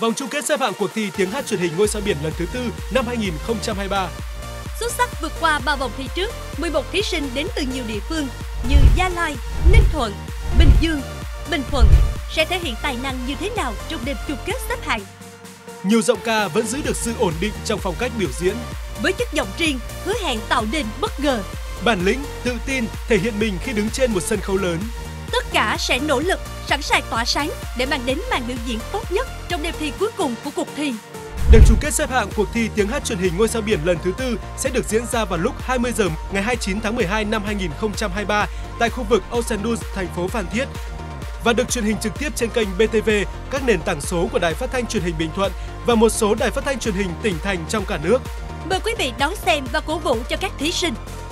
vòng chung kết xếp hạng cuộc thi tiếng hát truyền hình Ngôi sao biển lần thứ 4 năm 2023. Xuất sắc vượt qua 3 vòng thi trước, 11 thí sinh đến từ nhiều địa phương như Gia Lai, Ninh Thuận, Bình Dương, Bình Thuận sẽ thể hiện tài năng như thế nào trong đêm chung kết xếp hạng. Nhiều giọng ca vẫn giữ được sự ổn định trong phong cách biểu diễn. Với chất giọng riêng, hứa hẹn tạo nên bất ngờ. Bản lĩnh, tự tin, thể hiện mình khi đứng trên một sân khấu lớn. Tất cả sẽ nỗ lực, sẵn sàng tỏa sáng để mang đến màn biểu diễn tốt nhất trong đêm thi cuối cùng của cuộc thi. Đêm chung kết xếp hạng cuộc thi tiếng hát truyền hình Ngôi sao biển lần thứ 4 sẽ được diễn ra vào lúc 20 giờ ngày 29 tháng 12 năm 2023 tại khu vực Ocean Dunes, thành phố Phan Thiết và được truyền hình trực tiếp trên kênh BTV, các nền tảng số của Đài Phát thanh Truyền hình Bình Thuận và một số đài phát thanh truyền hình tỉnh thành trong cả nước. Mời quý vị đón xem và cổ vũ cho các thí sinh.